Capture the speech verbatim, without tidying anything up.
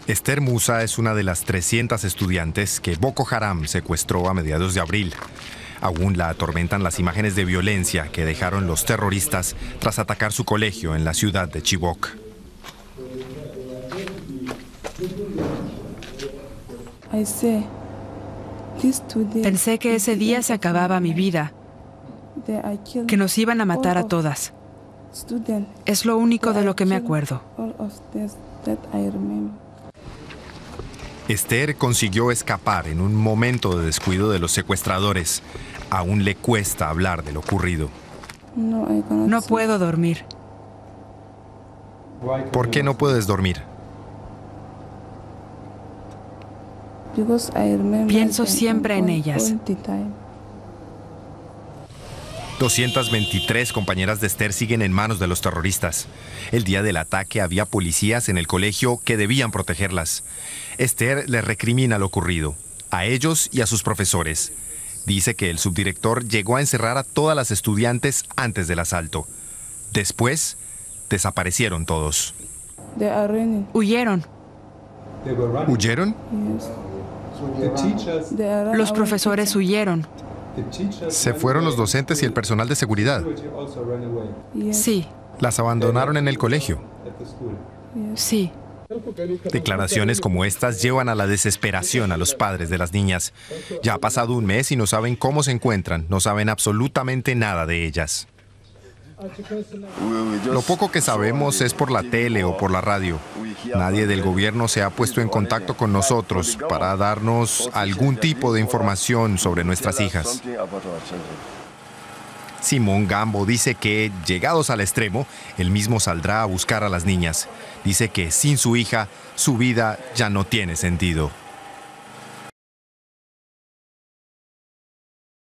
Esther Musa es una de las trescientas estudiantes que Boko Haram secuestró a mediados de abril. Aún la atormentan las imágenes de violencia que dejaron los terroristas tras atacar su colegio en la ciudad de Chibok. Pensé que ese día se acababa mi vida, que nos iban a matar a todas. Es lo único de lo que me acuerdo. Esther consiguió escapar en un momento de descuido de los secuestradores. Aún le cuesta hablar de lo ocurrido. No puedo dormir. ¿Por qué no puedes dormir? Pienso siempre en ellas. doscientas veintitrés compañeras de Esther siguen en manos de los terroristas. El día del ataque había policías en el colegio que debían protegerlas. Esther les recrimina lo ocurrido, a ellos y a sus profesores. Dice que el subdirector llegó a encerrar a todas las estudiantes antes del asalto. Después, desaparecieron todos. Huyeron. ¿Huyeron? Los profesores huyeron. Se fueron los docentes y el personal de seguridad. Sí. Las abandonaron en el colegio. Sí. Declaraciones como estas llevan a la desesperación a los padres de las niñas. Ya ha pasado un mes y no saben cómo se encuentran, no saben absolutamente nada de ellas. Lo poco que sabemos es por la tele o por la radio. Nadie del gobierno se ha puesto en contacto con nosotros para darnos algún tipo de información sobre nuestras hijas. Simón Gambo dice que, llegados al extremo, él mismo saldrá a buscar a las niñas. Dice que sin su hija, su vida ya no tiene sentido.